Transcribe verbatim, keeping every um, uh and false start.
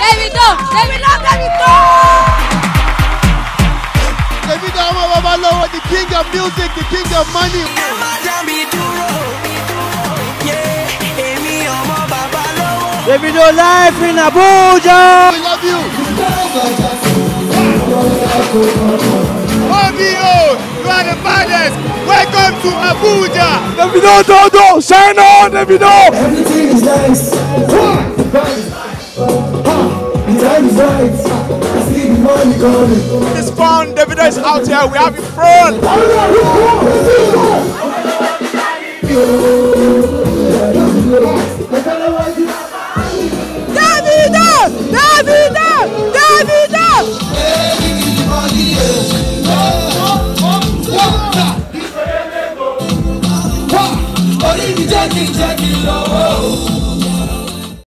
Davido, Davido, Davido. Davido, the king of music, the king of money. Davido live in Abuja. We love you. O B O, you are the baddest. Welcome to Abuja. Davido, Dodo, shine on, Davido. Everything is nice. The time is right. I see the money coming. It's fun. Davido is out here. We're having fun. I